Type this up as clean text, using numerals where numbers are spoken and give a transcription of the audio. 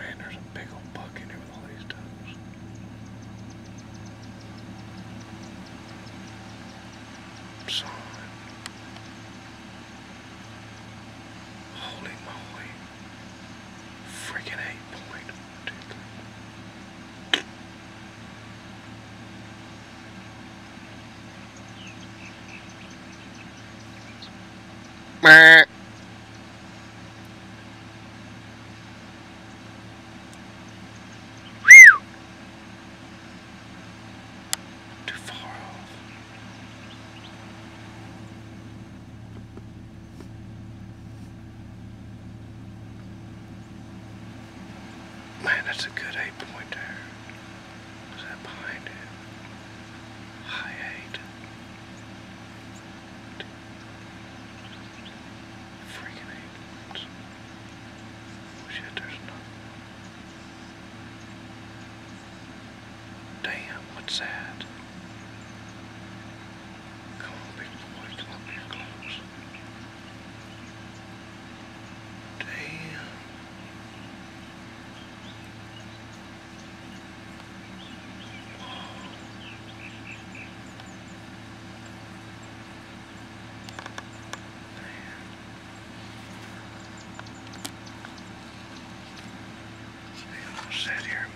Man, there's a big old buck in here with all these does. Son. Holy moly. Freaking 8-point. Meh. Too far off. Man, that's a good 8-point there. What's that behind it? High 8. Freaking 8 points. Oh shit, there's another one. Damn, what's that? Come on, big boy, come up here close. Damn. I'll sit here.